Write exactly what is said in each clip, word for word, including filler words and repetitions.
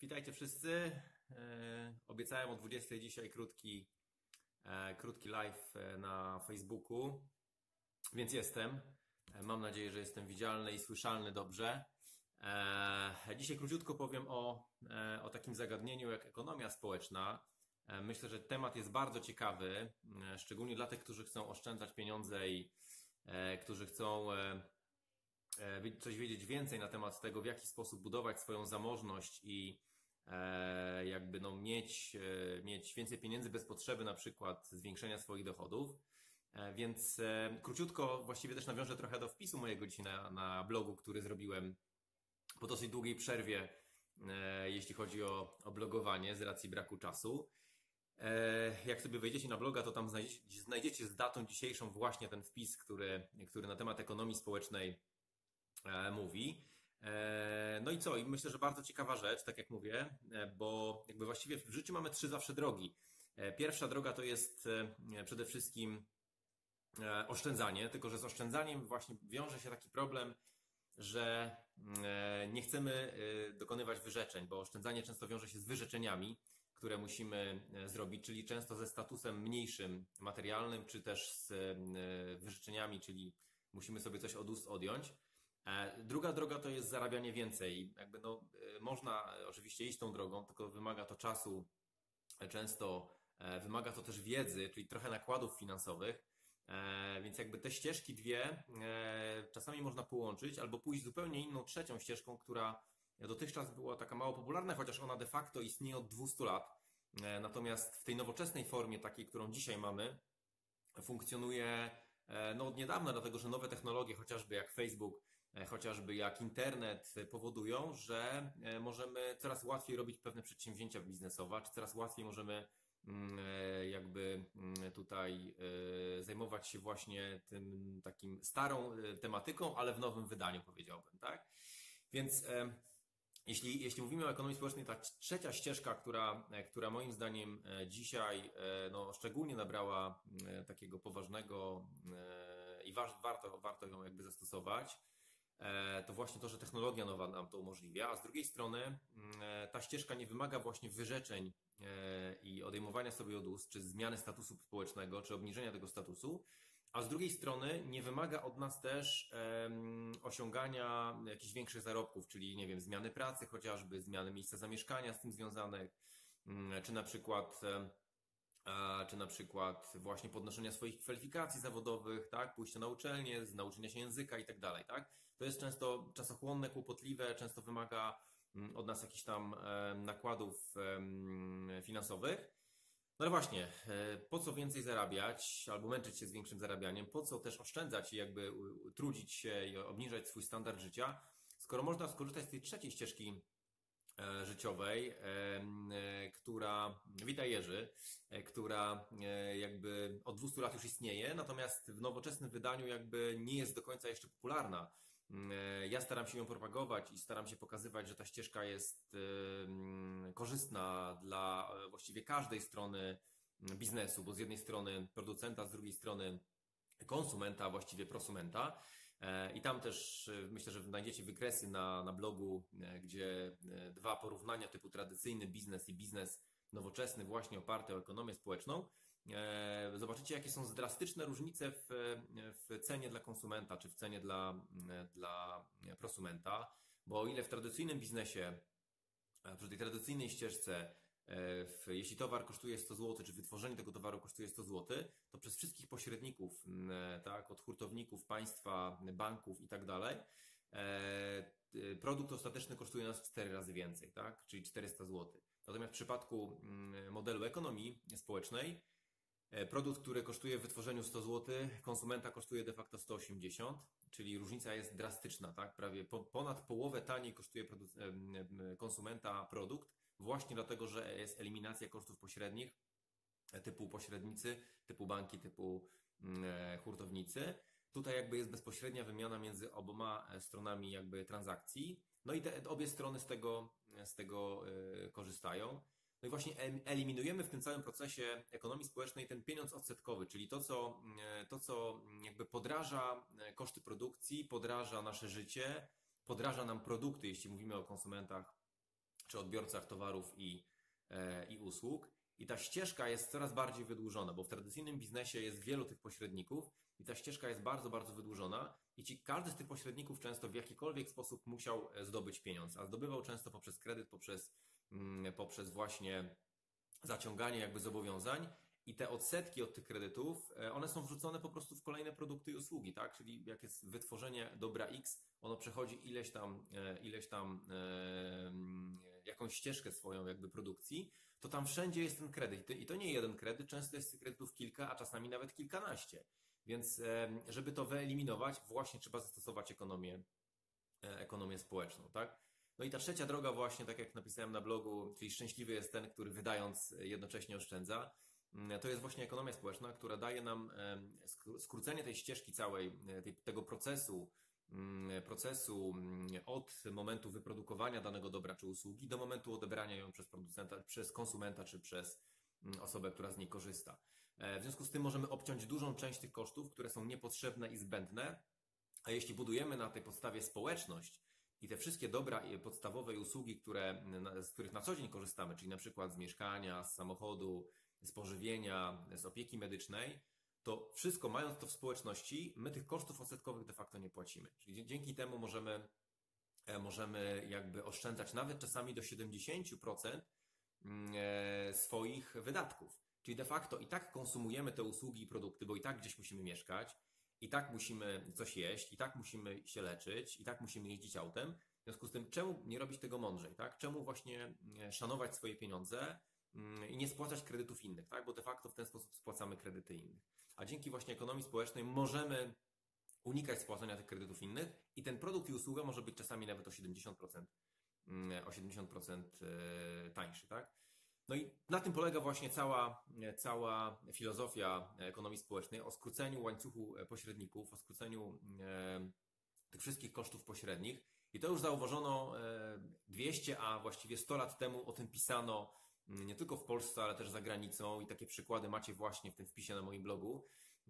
Witajcie wszyscy. E, Obiecałem o dwudziestej dzisiaj krótki, e, krótki live e, na Facebooku, więc jestem. E, Mam nadzieję, że jestem widzialny i słyszalny dobrze. E, Dzisiaj króciutko powiem o, e, o takim zagadnieniu jak ekonomia społeczna. E, Myślę, że temat jest bardzo ciekawy, e, szczególnie dla tych, którzy chcą oszczędzać pieniądze i e, którzy chcą e, e, coś wiedzieć więcej na temat tego, w jaki sposób budować swoją zamożność i e, jakby no mieć, e, mieć więcej pieniędzy bez potrzeby na przykład zwiększenia swoich dochodów. E, Więc e, króciutko właściwie też nawiążę trochę do wpisu mojego dzisiaj na, na blogu, który zrobiłem po dosyć długiej przerwie, e, jeśli chodzi o, o blogowanie z racji braku czasu. E, Jak sobie wejdziecie na bloga, to tam znajdziecie, znajdziecie z datą dzisiejszą właśnie ten wpis, który, który na temat ekonomii społecznej e, mówi. E, No i co? I myślę, że bardzo ciekawa rzecz, tak jak mówię, e, bo jakby właściwie w życiu mamy trzy zawsze drogi. E, Pierwsza droga to jest e, przede wszystkim e, oszczędzanie, tylko że z oszczędzaniem właśnie wiąże się taki problem, że e, nie chcemy e, dokonywać wyrzeczeń, bo oszczędzanie często wiąże się z wyrzeczeniami, które musimy e, zrobić, czyli często ze statusem mniejszym materialnym, czy też z e, wyrzeczeniami, czyli musimy sobie coś od ust odjąć. E, Druga droga to jest zarabianie więcej. Jakby no, e, można e, oczywiście iść tą drogą, tylko wymaga to czasu, e, często e, wymaga to też wiedzy, czyli trochę nakładów finansowych. E, Więc jakby te ścieżki dwie e, czasami można połączyć albo pójść zupełnie inną trzecią ścieżką, która dotychczas była taka mało popularna, chociaż ona de facto istnieje od dwustu lat. E, Natomiast w tej nowoczesnej formie, takiej, którą dzisiaj mamy, funkcjonuje e, no, od niedawna, dlatego że nowe technologie, chociażby jak Facebook, e, chociażby jak internet, e, powodują, że e, możemy coraz łatwiej robić pewne przedsięwzięcia biznesowe, czy coraz łatwiej możemy mm, e, jakby mm, tutaj e, zajmować się właśnie tym takim starą e, tematyką, ale w nowym wydaniu, powiedziałbym, tak? Więc e, jeśli, jeśli mówimy o ekonomii społecznej, ta trzecia ścieżka, która, e, która moim zdaniem e, dzisiaj e, no, szczególnie nabrała e, takiego poważnego e, i wa- warto, warto ją jakby zastosować, e, to właśnie to, że technologia nowa nam to umożliwia, a z drugiej strony mm, e, ta ścieżka nie wymaga właśnie wyrzeczeń e, i odejmowania sobie od ust, czy zmiany statusu społecznego, czy obniżenia tego statusu, a z drugiej strony nie wymaga od nas też em, osiągania jakichś większych zarobków, czyli nie wiem, zmiany pracy chociażby, zmiany miejsca zamieszkania z tym związanych, mm, czy na przykład em, a, czy na przykład właśnie podnoszenia swoich kwalifikacji zawodowych, tak, pójścia na uczelnię, z nauczenia się języka i tak dalej, tak. To jest często czasochłonne, kłopotliwe, często wymaga mm, od nas jakichś tam em, nakładów em, finansowych. No ale właśnie, e, po co więcej zarabiać albo męczyć się z większym zarabianiem? Po co też oszczędzać i jakby u- u- trudzić się i obniżać swój standard życia, skoro można skorzystać z tej trzeciej ścieżki e, życiowej, e, m, e, która, witaj Jerzy, e, która e, jakby od dwustu lat już istnieje, natomiast w nowoczesnym wydaniu jakby nie jest do końca jeszcze popularna. Mm, e, Ja staram się ją propagować i staram się pokazywać, że ta ścieżka jest e, mm, korzystna dla e, właściwie każdej strony mm, biznesu, bo z jednej strony producenta, z drugiej strony konsumenta, właściwie prosumenta. E, I tam też e, myślę, że znajdziecie wykresy na, na blogu, e, gdzie e, dwa porównania typu tradycyjny biznes i biznes nowoczesny, właśnie oparty o ekonomię społeczną. E, Zobaczycie, jakie są drastyczne różnice w, w cenie dla konsumenta, czy w cenie dla, dla prosumenta, bo o ile w tradycyjnym biznesie, przy tej tradycyjnej ścieżce, e, w, jeśli towar kosztuje sto złotych, czy wytworzenie tego towaru kosztuje sto złotych, to przez wszystkich pośredników, m, e, tak, od hurtowników, państwa, banków i tak dalej, e, t- produkt ostateczny kosztuje nas cztery razy więcej, tak, czyli czterysta złotych. Natomiast w przypadku mm, modelu ekonomii społecznej, e, produkt, który kosztuje w wytworzeniu sto złotych, konsumenta kosztuje de facto sto osiemdziesiąt, czyli różnica jest drastyczna, tak? Prawie po, ponad połowę taniej kosztuje produ- em, em, konsumenta produkt, właśnie dlatego, że jest eliminacja kosztów pośrednich, e, typu pośrednicy, typu banki, typu mm, e, hurtownicy. Tutaj jakby jest bezpośrednia wymiana między oboma e, stronami jakby transakcji. No i te obie strony z tego, z tego e, korzystają. No i właśnie em- eliminujemy w tym całym procesie ekonomii społecznej ten pieniądz odsetkowy, czyli to, co, e, to, co jakby podraża e, koszty produkcji, podraża nasze życie, podraża nam produkty, jeśli mówimy o konsumentach czy odbiorcach towarów i, e, i usług. I ta ścieżka jest coraz bardziej wydłużona, bo w tradycyjnym biznesie jest wielu tych pośredników i ta ścieżka jest bardzo, bardzo wydłużona i ci, każdy z tych pośredników często w jakikolwiek sposób musiał zdobyć pieniądz, a zdobywał często poprzez kredyt, poprzez, mm, poprzez właśnie zaciąganie jakby zobowiązań i te odsetki od tych kredytów, e, one są wrzucone po prostu w kolejne produkty i usługi, tak? Czyli jak jest wytworzenie dobra X, ono przechodzi ileś tam, e, ileś tam e, mm, jakąś ścieżkę swoją jakby produkcji, to tam wszędzie jest ten kredyt. I to nie jeden kredyt, często jest tych kredytów kilka, a czasami nawet kilkanaście. Więc e, żeby to wyeliminować, właśnie trzeba zastosować ekonomię, e, ekonomię społeczną, tak? No i ta trzecia droga właśnie, tak jak napisałem na blogu, czyli szczęśliwy jest ten, który wydając jednocześnie oszczędza. Mm, To jest właśnie ekonomia społeczna, która daje nam em, skró- skrócenie tej ścieżki całej, e, tej, tego procesu, mm, procesu mm, od momentu wyprodukowania danego dobra czy usługi do momentu odebrania ją przez producenta, przez konsumenta czy przez mm, osobę, która z niej korzysta. E, W związku z tym możemy obciąć dużą część tych kosztów, które są niepotrzebne i zbędne, a jeśli budujemy na tej podstawie społeczność i te wszystkie dobra i podstawowe usługi, które, z których na co dzień korzystamy, czyli na przykład z mieszkania, z samochodu, z pożywienia, z opieki medycznej, to wszystko mając to w społeczności, my tych kosztów odsetkowych de facto nie płacimy. Czyli dzięki temu możemy, e, możemy jakby oszczędzać nawet czasami do siedemdziesiąt procent mm, e, swoich wydatków. Czyli de facto i tak konsumujemy te usługi i produkty, bo i tak gdzieś musimy mieszkać, i tak musimy coś jeść, i tak musimy się leczyć, i tak musimy jeździć autem. W związku z tym, czemu nie robić tego mądrzej, tak? Czemu właśnie e, szanować swoje pieniądze mm, i nie spłacać kredytów innych, tak? Bo de facto w ten sposób spłacamy kredyty innych. A dzięki właśnie ekonomii społecznej możemy unikać spłacania tych kredytów innych i ten produkt i usługa może być czasami nawet o siedemdziesiąt procent, mm, o siedemdziesiąt procent e, tańszy, tak? No i na tym polega właśnie cała, cała filozofia ekonomii społecznej, o skróceniu łańcuchu pośredników, o skróceniu e, tych wszystkich kosztów pośrednich. I to już zauważono e, dwieście, a właściwie sto lat temu o tym pisano m, nie tylko w Polsce, ale też za granicą i takie przykłady macie właśnie w tym wpisie na moim blogu.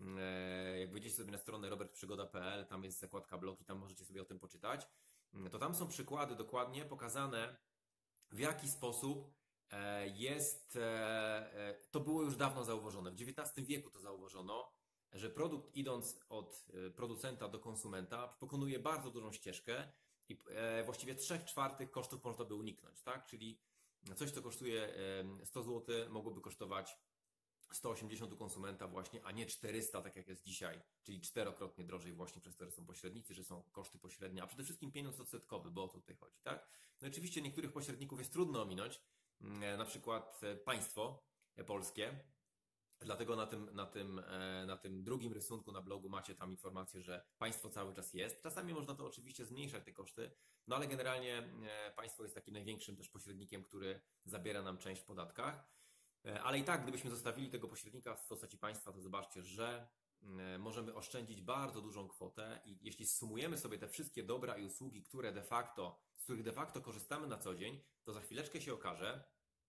E, jak wejdziecie sobie na stronę robert przygoda kropka p l, tam jest zakładka blog i tam możecie sobie o tym poczytać. To tam są przykłady dokładnie pokazane, w jaki sposób e, jest, e, e, to było już dawno zauważone. W dziewiętnastym wieku to zauważono, że produkt idąc od e, producenta do konsumenta pokonuje bardzo dużą ścieżkę i e, właściwie trzech czwartych kosztów można by uniknąć, tak? Czyli coś, co kosztuje e, sto złotych, mogłoby kosztować sto osiemdziesiąt u konsumenta właśnie, a nie czterysta, tak jak jest dzisiaj, czyli czterokrotnie drożej właśnie przez to, że są pośrednicy, że są koszty pośrednie, a przede wszystkim pieniądz odsetkowy, bo o to tutaj chodzi, tak? No oczywiście niektórych pośredników jest trudno ominąć, mm, na przykład e, państwo e, polskie, dlatego na tym, na tym, e, na tym drugim rysunku na blogu macie tam informację, że państwo cały czas jest. Czasami można to oczywiście zmniejszać te koszty, no ale generalnie e, państwo jest takim największym też pośrednikiem, który zabiera nam część w podatkach. E, Ale i tak, gdybyśmy zostawili tego pośrednika w postaci państwa, to zobaczcie, że e, możemy oszczędzić bardzo dużą kwotę i jeśli sumujemy sobie te wszystkie dobra i usługi, które de facto, z których de facto korzystamy na co dzień, to za chwileczkę się okaże,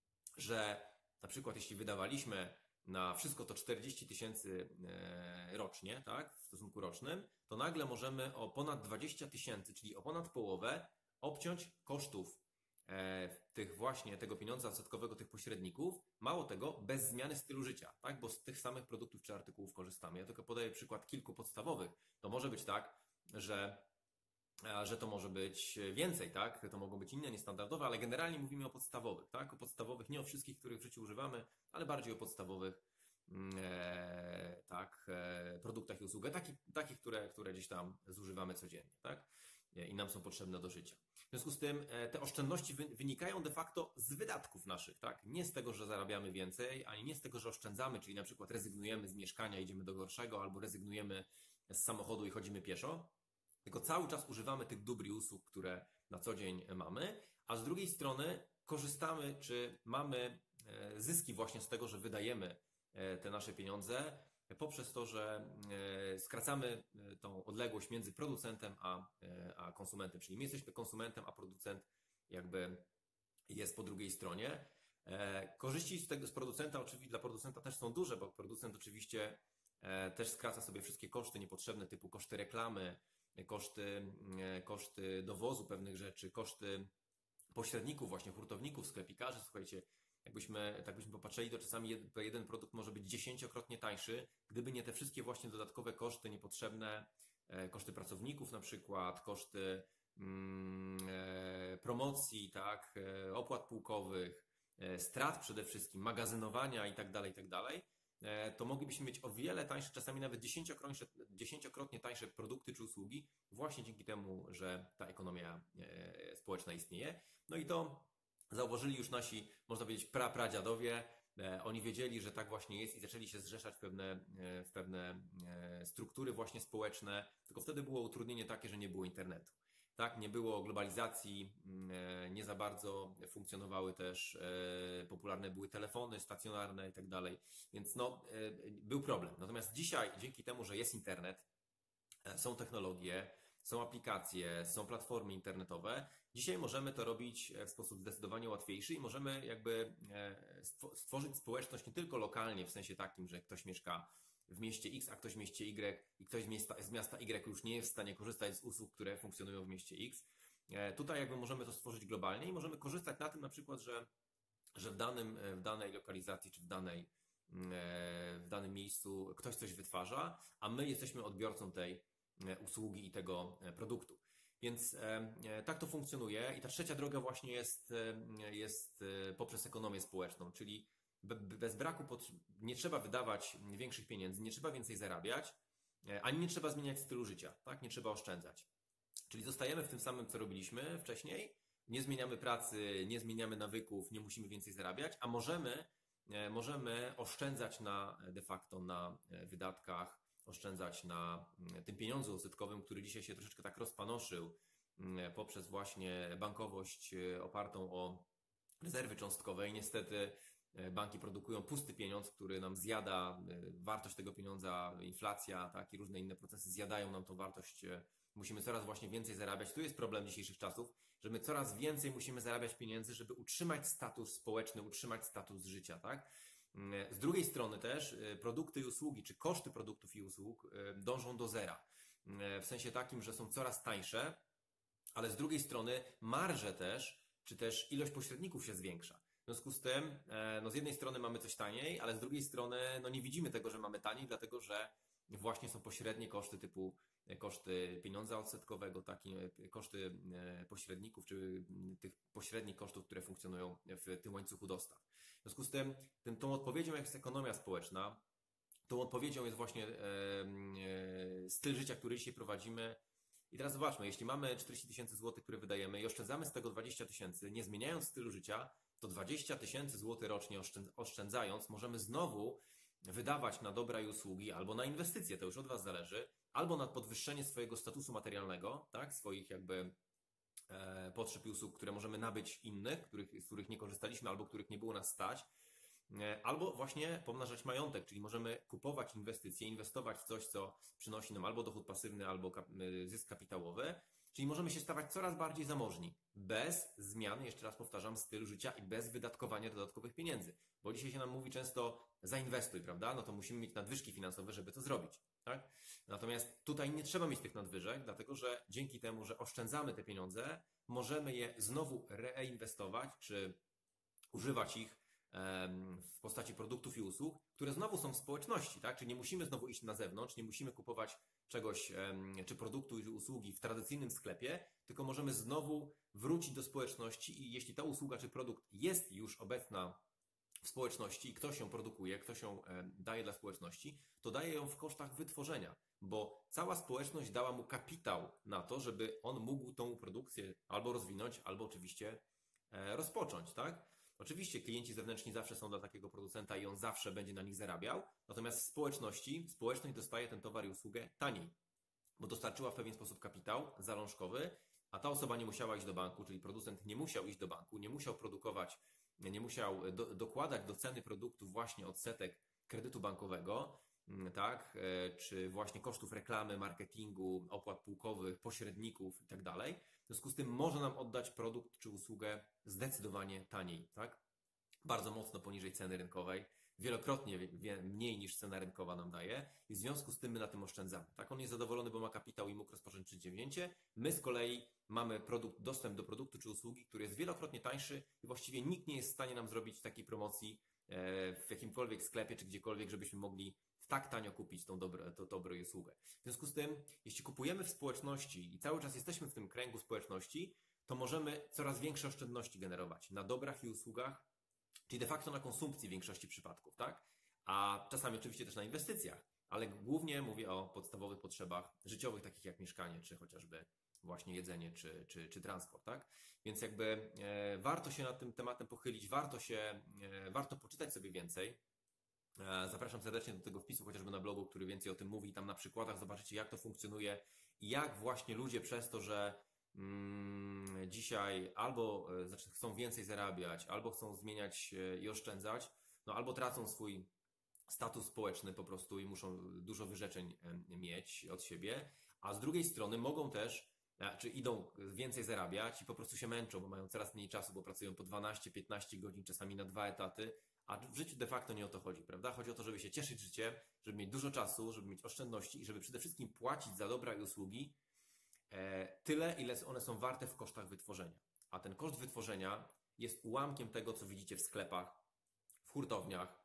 że na przykład jeśli wydawaliśmy na wszystko to czterdzieści tysięcy e, rocznie, tak, w stosunku rocznym, to nagle możemy o ponad dwadzieścia tysięcy, czyli o ponad połowę, obciąć kosztów e, tych właśnie tego pieniądza odsetkowego tych pośredników, mało tego, bez zmiany stylu życia, tak? Bo z tych samych produktów czy artykułów korzystamy. Ja tylko podaję przykład kilku podstawowych. To może być tak, że, a, że to może być więcej, tak? To mogą być inne, niestandardowe, ale generalnie mówimy o podstawowych, tak? O podstawowych, nie o wszystkich, których w życiu używamy, ale bardziej o podstawowych e, tak, e, produktach i usługach, takich, takich które, które gdzieś tam zużywamy codziennie, tak? I nam są potrzebne do życia. W związku z tym te oszczędności wynikają de facto z wydatków naszych, tak? Nie z tego, że zarabiamy więcej, ani nie z tego, że oszczędzamy, czyli na przykład rezygnujemy z mieszkania, idziemy do gorszego, albo rezygnujemy z samochodu i chodzimy pieszo, tylko cały czas używamy tych dóbr i usług, które na co dzień mamy, a z drugiej strony korzystamy, czy mamy zyski właśnie z tego, że wydajemy te nasze pieniądze, poprzez to, że skracamy tą odległość między producentem a, a konsumentem. Czyli my jesteśmy konsumentem, a producent jakby jest po drugiej stronie. Korzyści z tego z producenta oczywiście dla producenta też są duże, bo producent oczywiście też skraca sobie wszystkie koszty niepotrzebne, typu koszty reklamy, koszty, koszty dowozu pewnych rzeczy, koszty pośredników, właśnie hurtowników, sklepikarzy, słuchajcie, jakbyśmy, tak byśmy popatrzyli, to czasami jeden, jeden produkt może być dziesięciokrotnie tańszy, gdyby nie te wszystkie właśnie dodatkowe koszty niepotrzebne, e, koszty pracowników na przykład, koszty mm, e, promocji, tak, e, opłat pułkowych, e, strat przede wszystkim, magazynowania i tak dalej, i tak dalej, e, to moglibyśmy mieć o wiele tańsze, czasami nawet dziesięciokrotnie, dziesięciokrotnie tańsze produkty czy usługi, właśnie dzięki temu, że ta ekonomia e, społeczna istnieje. No i to zauważyli już nasi, można powiedzieć, prapradziadowie. E, Oni wiedzieli, że tak właśnie jest i zaczęli się zrzeszać w pewne, e, w pewne e, struktury właśnie społeczne, tylko wtedy było utrudnienie takie, że nie było internetu. Tak, nie było globalizacji, e, nie za bardzo funkcjonowały też, e, popularne były telefony stacjonarne i tak dalej, więc no, e, był problem. Natomiast dzisiaj, dzięki temu, że jest internet, e, są technologie, są aplikacje, są platformy internetowe, dzisiaj możemy to robić w sposób zdecydowanie łatwiejszy i możemy jakby e, stwo- stworzyć społeczność nie tylko lokalnie, w sensie takim, że ktoś mieszka w mieście X, a ktoś w mieście Y i ktoś z miasta, z miasta Y już nie jest w stanie korzystać z usług, które funkcjonują w mieście X. E, Tutaj jakby możemy to stworzyć globalnie i możemy korzystać na tym na przykład, że, że w danym, w danej lokalizacji czy w danej, e, w danym miejscu ktoś coś wytwarza, a my jesteśmy odbiorcą tej e, usługi i tego e, produktu. Więc e, tak to funkcjonuje. I ta trzecia droga właśnie jest, e, jest e, poprzez ekonomię społeczną, czyli be- bez braku pot- nie trzeba wydawać większych pieniędzy, nie trzeba więcej zarabiać, e, ani nie trzeba zmieniać stylu życia, tak? Nie trzeba oszczędzać. Czyli zostajemy w tym samym, co robiliśmy wcześniej, nie zmieniamy pracy, nie zmieniamy nawyków, nie musimy więcej zarabiać, a możemy, e, możemy oszczędzać na de facto na e, wydatkach, oszczędzać na mm, tym pieniądzu odsetkowym, który dzisiaj się troszeczkę tak rozpanoszył mm, poprzez właśnie bankowość e, opartą o rezerwy cząstkowe i niestety e, banki produkują pusty pieniądz, który nam zjada e, wartość tego pieniądza, inflacja, tak, i różne inne procesy zjadają nam tą wartość. e, Musimy coraz właśnie więcej zarabiać. Tu jest problem dzisiejszych czasów, że my coraz więcej musimy zarabiać pieniędzy, żeby utrzymać status społeczny, utrzymać status życia, tak? Mm, Z drugiej strony też e, produkty i usługi, czy koszty produktów i usług e, dążą do zera. Mm, W sensie takim, że są coraz tańsze, ale z drugiej strony marże też, czy też ilość pośredników się zwiększa. W związku z tym, e, no z jednej strony mamy coś taniej, ale z drugiej strony no nie widzimy tego, że mamy taniej, dlatego że właśnie są pośrednie koszty typu e, koszty pieniądza odsetkowego, takie e, koszty e, pośredników, czy m, tych pośrednich kosztów, które funkcjonują w tym łańcuchu dostaw. W związku z tym, tym tą odpowiedzią jest ekonomia społeczna, tą odpowiedzią jest właśnie e, e, styl życia, który dzisiaj prowadzimy. I teraz zobaczmy, jeśli mamy czterdzieści tysięcy złotych, które wydajemy i oszczędzamy z tego dwadzieścia tysięcy, nie zmieniając stylu życia, to dwadzieścia tysięcy złotych rocznie oszczęd- oszczędzając, możemy znowu wydawać na dobra i usługi, albo na inwestycje, to już od Was zależy, albo na podwyższenie swojego statusu materialnego, tak, swoich jakby e, potrzeb i usług, które możemy nabyć innych, których, z których nie korzystaliśmy, albo których nie było nas stać, e, albo właśnie pomnażać majątek, czyli możemy kupować inwestycje, inwestować w coś, co przynosi nam albo dochód pasywny, albo kap- e, zysk kapitałowy, czyli możemy się stawać coraz bardziej zamożni, bez zmiany, jeszcze raz powtarzam, stylu życia i bez wydatkowania dodatkowych pieniędzy. Bo dzisiaj się nam mówi często zainwestuj, prawda? No to musimy mieć nadwyżki finansowe, żeby to zrobić, tak? Natomiast tutaj nie trzeba mieć tych nadwyżek, dlatego że dzięki temu, że oszczędzamy te pieniądze, możemy je znowu reinwestować, czy używać ich em, w postaci produktów i usług, które znowu są w społeczności, tak? Czyli nie musimy znowu iść na zewnątrz, nie musimy kupować czegoś, em, czy produktu i usługi w tradycyjnym sklepie, tylko możemy znowu wrócić do społeczności i jeśli ta usługa czy produkt jest już obecna w społeczności i ktoś ją produkuje, ktoś ją em, daje dla społeczności, to daje ją w kosztach wytworzenia, bo cała społeczność dała mu kapitał na to, żeby on mógł tą produkcję albo rozwinąć, albo oczywiście e, rozpocząć, tak? Oczywiście klienci zewnętrzni zawsze są dla takiego producenta i on zawsze będzie na nich zarabiał, natomiast w społeczności, społeczność dostaje ten towar i usługę taniej, bo dostarczyła w pewien sposób kapitał zalążkowy, a ta osoba nie musiała iść do banku, czyli producent nie musiał iść do banku, nie musiał produkować, nie musiał do, dokładać do ceny produktu właśnie odsetek kredytu bankowego, mm, tak, e, czy właśnie kosztów reklamy, marketingu, opłat pułkowych, pośredników i tak dalej. W związku z tym może nam oddać produkt czy usługę zdecydowanie taniej, tak? Bardzo mocno poniżej ceny rynkowej. wielokrotnie wie, mniej niż cena rynkowa nam daje i w związku z tym my na tym oszczędzamy. Tak, on jest zadowolony, bo ma kapitał i mógł rozpocząć przedsięwzięcie. My z kolei mamy produkt, dostęp do produktu czy usługi, który jest wielokrotnie tańszy i właściwie nikt nie jest w stanie nam zrobić takiej promocji w jakimkolwiek sklepie czy gdziekolwiek, żebyśmy mogli tak tanio kupić tą dobre, to dobro i usługę. W związku z tym, jeśli kupujemy w społeczności i cały czas jesteśmy w tym kręgu społeczności, to możemy coraz większe oszczędności generować na dobrach i usługach, czyli de facto na konsumpcji w większości przypadków, tak? A czasami oczywiście też na inwestycjach, ale głównie mówię o podstawowych potrzebach życiowych, takich jak mieszkanie, czy chociażby właśnie jedzenie, czy, czy, czy transport, tak? Więc jakby e, warto się nad tym tematem pochylić, warto się, e, warto poczytać sobie więcej. E, zapraszam serdecznie do tego wpisu, chociażby na blogu, który więcej o tym mówi. Tam na przykładach zobaczycie, jak to funkcjonuje i jak właśnie ludzie przez to, że mm, dzisiaj albo e, znaczy chcą więcej zarabiać, albo chcą zmieniać e, i oszczędzać, no albo tracą swój status społeczny po prostu i muszą dużo wyrzeczeń e, mieć od siebie, a z drugiej strony mogą też czy idą więcej zarabiać i po prostu się męczą, bo mają coraz mniej czasu, bo pracują po dwanaście piętnaście godzin, czasami na dwa etaty, a w życiu de facto nie o to chodzi, prawda? Chodzi o to, żeby się cieszyć życiem, żeby mieć dużo czasu, żeby mieć oszczędności i żeby przede wszystkim płacić za dobra i usługi e, tyle, ile one są warte w kosztach wytworzenia. A ten koszt wytworzenia jest ułamkiem tego, co widzicie w sklepach, w hurtowniach,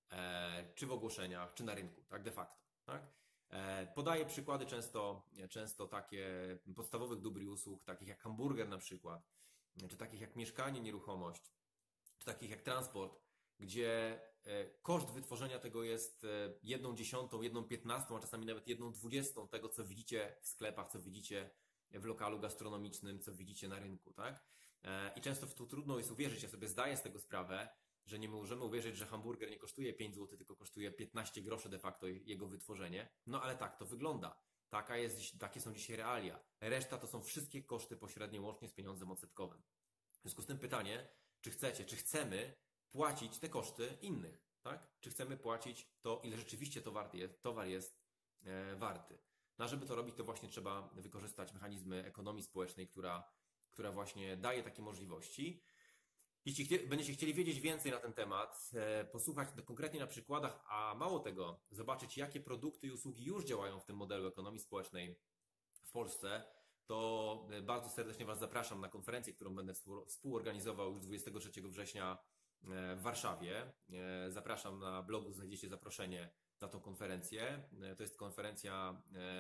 e, czy w ogłoszeniach, czy na rynku, tak de facto, tak? Podaję przykłady często, często takie podstawowych dóbr i usług, takich jak hamburger na przykład, czy takich jak mieszkanie, nieruchomość, czy takich jak transport, gdzie koszt wytworzenia tego jest jedną dziesiątą, jedną piętnastą, a czasami nawet jedną dwudziestą tego, co widzicie w sklepach, co widzicie w lokalu gastronomicznym, co widzicie na rynku, tak? I często w to trudno jest uwierzyć, ja sobie zdaję z tego sprawę, że nie możemy uwierzyć, że hamburger nie kosztuje pięć złotych, tylko kosztuje piętnaście groszy de facto jego wytworzenie. No ale tak to wygląda. Taka jest, takie są dzisiaj realia. Reszta to są wszystkie koszty pośrednie łącznie z pieniądzem odsetkowym. W związku z tym pytanie, czy chcecie, czy chcemy płacić te koszty innych, tak? Czy chcemy płacić to, ile rzeczywiście towar jest, towar jest e, warty. No a żeby to robić, to właśnie trzeba wykorzystać mechanizmy ekonomii społecznej, która, która właśnie daje takie możliwości. Jeśli chcie, będziecie chcieli wiedzieć więcej na ten temat, e, posłuchać konkretnie na przykładach, a mało tego, zobaczyć, jakie produkty i usługi już działają w tym modelu ekonomii społecznej w Polsce, to bardzo serdecznie Was zapraszam na konferencję, którą będę współorganizował już dwudziestego trzeciego września w Warszawie. E, zapraszam na blogu, znajdziecie zaproszenie na tą konferencję. E, to jest konferencja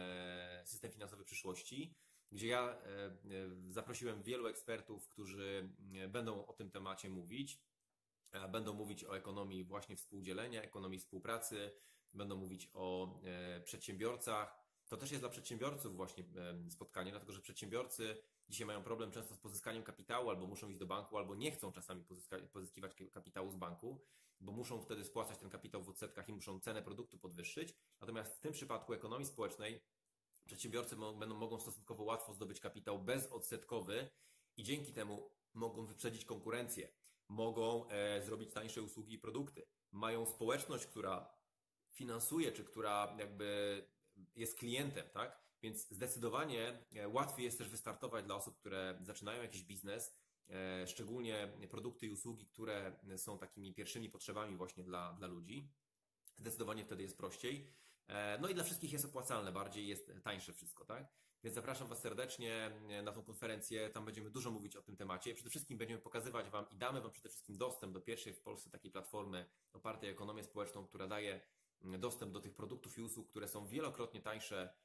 e, System Finansowy Przyszłości, gdzie ja zaprosiłem wielu ekspertów, którzy będą o tym temacie mówić. Będą mówić o ekonomii właśnie współdzielenia, ekonomii współpracy, będą mówić o przedsiębiorcach. To też jest dla przedsiębiorców właśnie spotkanie, dlatego że przedsiębiorcy dzisiaj mają problem często z pozyskaniem kapitału, albo muszą iść do banku, albo nie chcą czasami pozyska- pozyskiwać kapitału z banku, bo muszą wtedy spłacać ten kapitał w odsetkach i muszą cenę produktu podwyższyć. Natomiast w tym przypadku ekonomii społecznej przedsiębiorcy będą, mogą stosunkowo łatwo zdobyć kapitał bezodsetkowy i dzięki temu mogą wyprzedzić konkurencję, mogą e, zrobić tańsze usługi i produkty. Mają społeczność, która finansuje, czy która jakby jest klientem, tak? Więc zdecydowanie łatwiej jest też wystartować dla osób, które zaczynają jakiś biznes, e, szczególnie produkty i usługi, które są takimi pierwszymi potrzebami właśnie dla, dla ludzi. Zdecydowanie wtedy jest prościej. No i dla wszystkich jest opłacalne, bardziej jest tańsze wszystko, tak? Więc zapraszam Was serdecznie na tą konferencję, tam będziemy dużo mówić o tym temacie. Przede wszystkim będziemy pokazywać Wam i damy Wam przede wszystkim dostęp do pierwszej w Polsce takiej platformy opartej o ekonomię społeczną, która daje dostęp do tych produktów i usług, które są wielokrotnie tańsze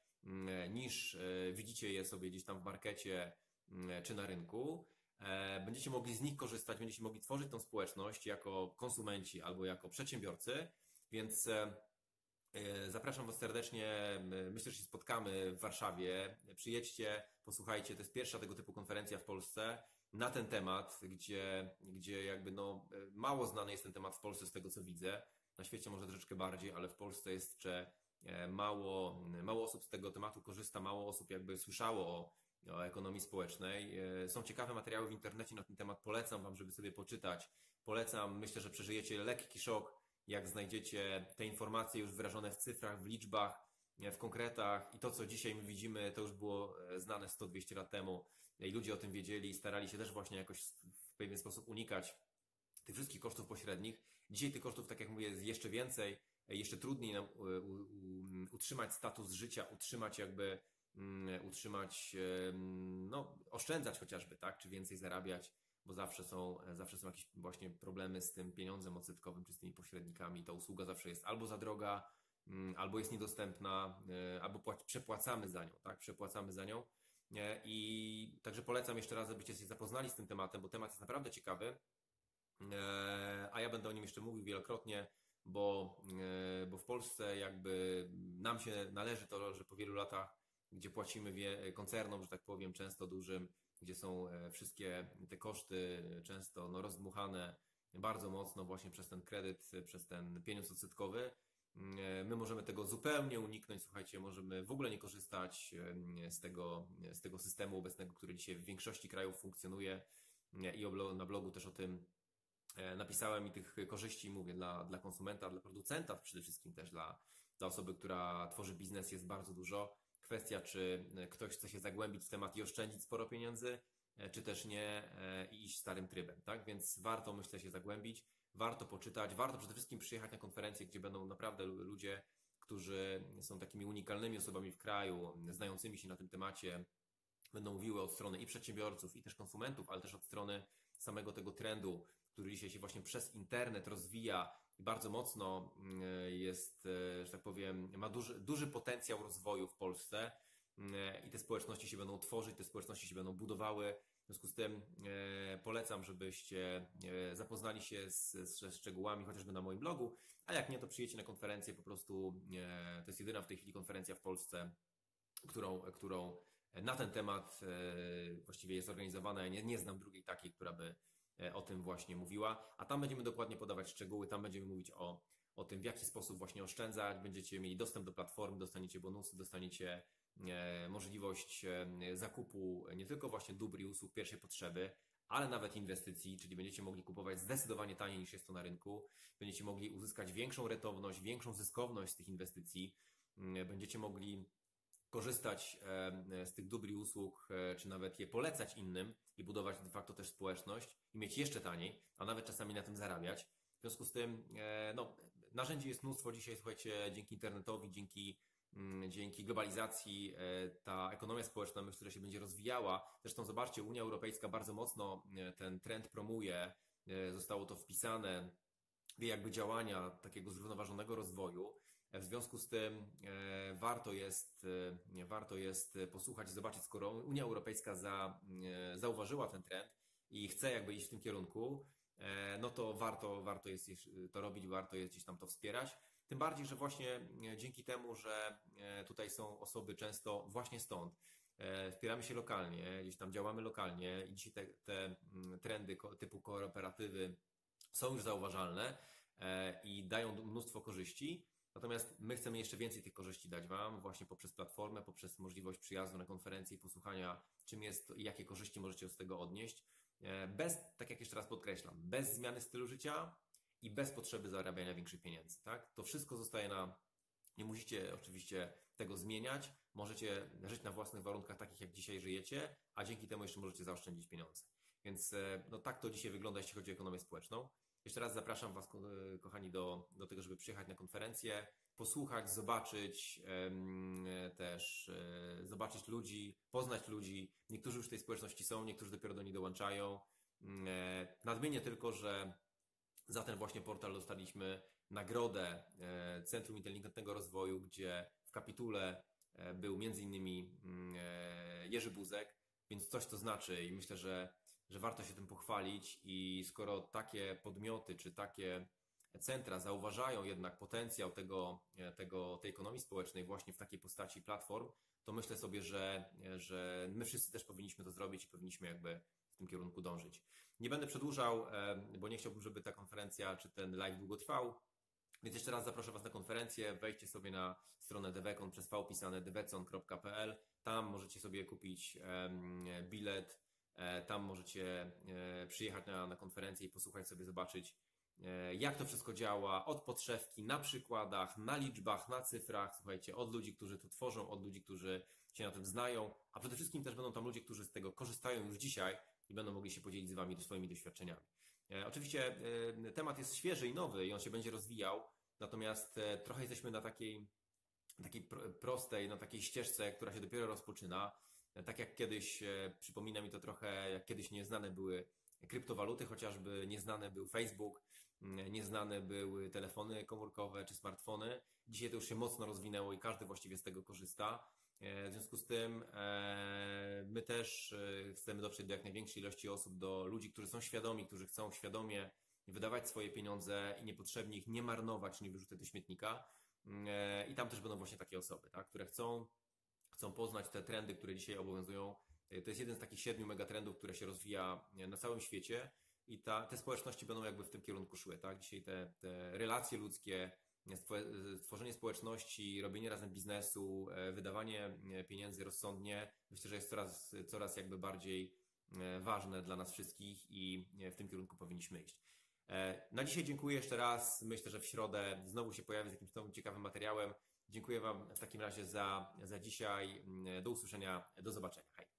niż widzicie je sobie gdzieś tam w markecie czy na rynku. Będziecie mogli z nich korzystać, będziecie mogli tworzyć tą społeczność jako konsumenci albo jako przedsiębiorcy, więc zapraszam Was serdecznie. Myślę, że się spotkamy w Warszawie. Przyjedźcie, posłuchajcie. To jest pierwsza tego typu konferencja w Polsce na ten temat, gdzie, gdzie jakby no mało znany jest ten temat w Polsce z tego, co widzę. Na świecie może troszeczkę bardziej, ale w Polsce jest jeszcze mało, mało osób z tego tematu korzysta, mało osób jakby słyszało o, o ekonomii społecznej. Są ciekawe materiały w internecie na ten temat. Polecam Wam, żeby sobie poczytać. Polecam, myślę, że przeżyjecie lekki szok, jak znajdziecie te informacje już wyrażone w cyfrach, w liczbach, w konkretach i to, co dzisiaj my widzimy, to już było znane sto dwieście lat temu i ludzie o tym wiedzieli i starali się też właśnie jakoś w pewien sposób unikać tych wszystkich kosztów pośrednich. Dzisiaj tych kosztów, tak jak mówię, jest jeszcze więcej, jeszcze trudniej nam utrzymać status życia, utrzymać jakby, utrzymać, no, oszczędzać chociażby, tak, czy więcej zarabiać, bo zawsze są, zawsze są jakieś właśnie problemy z tym pieniądzem odsetkowym, czy z tymi pośrednikami. Ta usługa zawsze jest albo za droga, albo jest niedostępna, albo płac- przepłacamy za nią, tak, przepłacamy za nią. I także polecam jeszcze raz, żebyście się zapoznali z tym tematem, bo temat jest naprawdę ciekawy, a ja będę o nim jeszcze mówił wielokrotnie, bo, bo w Polsce jakby nam się należy to, że po wielu latach, gdzie płacimy wie, koncernom, że tak powiem, często dużym, gdzie są wszystkie te koszty często no, rozdmuchane bardzo mocno właśnie przez ten kredyt, przez ten pieniądz odsetkowy. My możemy tego zupełnie uniknąć, słuchajcie, możemy w ogóle nie korzystać z tego, z tego systemu obecnego, który dzisiaj w większości krajów funkcjonuje i na blogu też o tym napisałem i tych korzyści, mówię, dla, dla konsumenta, dla producenta, przede wszystkim też dla, dla osoby, która tworzy biznes, jest bardzo dużo. Kwestia, czy ktoś chce się zagłębić w temat i oszczędzić sporo pieniędzy, czy też nie i iść starym trybem, tak? Więc warto, myślę, się zagłębić, warto poczytać, warto przede wszystkim przyjechać na konferencję, gdzie będą naprawdę ludzie, którzy są takimi unikalnymi osobami w kraju, znającymi się na tym temacie, będą mówiły od strony i przedsiębiorców, i też konsumentów, ale też od strony samego tego trendu, który dzisiaj się właśnie przez internet rozwija i bardzo mocno jest, że tak powiem, ma duży, duży potencjał rozwoju w Polsce i te społeczności się będą tworzyć, te społeczności się będą budowały. W związku z tym polecam, żebyście zapoznali się z, z szczegółami, chociażby na moim blogu, a jak nie, to przyjedźcie na konferencję, po prostu to jest jedyna w tej chwili konferencja w Polsce, którą, którą na ten temat właściwie jest organizowana. Ja nie, nie znam drugiej takiej, która by o tym właśnie mówiła, a tam będziemy dokładnie podawać szczegóły, tam będziemy mówić o, o tym, w jaki sposób właśnie oszczędzać, będziecie mieli dostęp do platformy, dostaniecie bonusy, dostaniecie e, możliwość e, zakupu nie tylko właśnie dóbr i usług pierwszej potrzeby, ale nawet inwestycji, czyli będziecie mogli kupować zdecydowanie taniej niż jest to na rynku, będziecie mogli uzyskać większą rentowność, większą zyskowność z tych inwestycji, e, będziecie mogli korzystać z tych dóbr i usług, czy nawet je polecać innym i budować de facto też społeczność i mieć jeszcze taniej, a nawet czasami na tym zarabiać. W związku z tym, no, narzędzi jest mnóstwo dzisiaj, słuchajcie, dzięki internetowi, dzięki, dzięki globalizacji ta ekonomia społeczna, myślę, że się będzie rozwijała. Zresztą zobaczcie, Unia Europejska bardzo mocno ten trend promuje, zostało to wpisane w jakby działania takiego zrównoważonego rozwoju. W związku z tym e, warto jest, e, warto jest posłuchać i zobaczyć, skoro Unia Europejska za, e, zauważyła ten trend i chce jakby iść w tym kierunku, e, no to warto, warto jest to robić, warto jest gdzieś tam to wspierać. Tym bardziej, że właśnie dzięki temu, że tutaj są osoby często właśnie stąd, e, wspieramy się lokalnie, gdzieś tam działamy lokalnie i dzisiaj te, te trendy typu kooperatywy są już zauważalne e, i dają mnóstwo korzyści. Natomiast my chcemy jeszcze więcej tych korzyści dać Wam właśnie poprzez platformę, poprzez możliwość przyjazdu na konferencję i posłuchania, czym jest to i jakie korzyści możecie z tego odnieść. Bez, tak jak jeszcze raz podkreślam, bez zmiany stylu życia i bez potrzeby zarabiania większych pieniędzy. Tak? To wszystko zostaje na... Nie musicie oczywiście tego zmieniać. Możecie żyć na własnych warunkach, takich jak dzisiaj żyjecie, a dzięki temu jeszcze możecie zaoszczędzić pieniądze. Więc no, tak to dzisiaj wygląda, jeśli chodzi o ekonomię społeczną. Jeszcze raz zapraszam Was, kochani, do, do tego, żeby przyjechać na konferencję, posłuchać, zobaczyć e, też, e, zobaczyć ludzi, poznać ludzi. Niektórzy już w tej społeczności są, niektórzy dopiero do niej dołączają. E, nadmienię tylko, że za ten właśnie portal dostaliśmy nagrodę e, Centrum Inteligentnego Rozwoju, gdzie w kapitule e, był między innymi e, Jerzy Buzek, więc coś to znaczy i myślę, że że warto się tym pochwalić i skoro takie podmioty czy takie centra zauważają jednak potencjał tego, tego, tej ekonomii społecznej właśnie w takiej postaci platform, to myślę sobie, że, że my wszyscy też powinniśmy to zrobić i powinniśmy jakby w tym kierunku dążyć. Nie będę przedłużał, bo nie chciałbym, żeby ta konferencja czy ten live długo trwał, więc jeszcze raz zaproszę Was na konferencję, wejdźcie sobie na stronę Devecon przez V pisane devecon kropka p l, tam możecie sobie kupić bilet. Tam możecie przyjechać na, na konferencję i posłuchać sobie, zobaczyć, jak to wszystko działa, od podszewki, na przykładach, na liczbach, na cyfrach, słuchajcie, od ludzi, którzy to tworzą, od ludzi, którzy się na tym znają, a przede wszystkim też będą tam ludzie, którzy z tego korzystają już dzisiaj i będą mogli się podzielić z Wami swoimi doświadczeniami. E, Oczywiście e, temat jest świeży i nowy i on się będzie rozwijał, natomiast e, trochę jesteśmy na takiej, takiej pro- prostej, na takiej ścieżce, która się dopiero rozpoczyna. E, Tak jak kiedyś, e, przypomina mi to trochę, jak kiedyś nieznane były kryptowaluty, chociażby nieznany był Facebook, mm, nieznane były telefony komórkowe czy smartfony. Dzisiaj to już się mocno rozwinęło i każdy właściwie z tego korzysta. E, W związku z tym e, my też e, chcemy dotrzeć do jak największej ilości osób, do ludzi, którzy są świadomi, którzy chcą świadomie wydawać swoje pieniądze i niepotrzebnie ich nie marnować, nie wyrzucać do śmietnika. E, I tam też będą właśnie takie osoby, tak, które chcą, chcą poznać te trendy, które dzisiaj obowiązują. E, To jest jeden z takich siedmiu megatrendów, które się rozwija e, na całym świecie i ta, te społeczności będą jakby w tym kierunku szły, tak? Dzisiaj te, te relacje ludzkie, stwo- stworzenie społeczności, robienie razem biznesu, e, wydawanie e, pieniędzy rozsądnie, myślę, że jest coraz, coraz jakby bardziej e, ważne dla nas wszystkich i e, w tym kierunku powinniśmy iść. E, Na dzisiaj dziękuję jeszcze raz. Myślę, że w środę znowu się pojawię z jakimś nowym ciekawym materiałem. Dziękuję Wam w takim razie za, za dzisiaj. Do usłyszenia, do zobaczenia. Hej.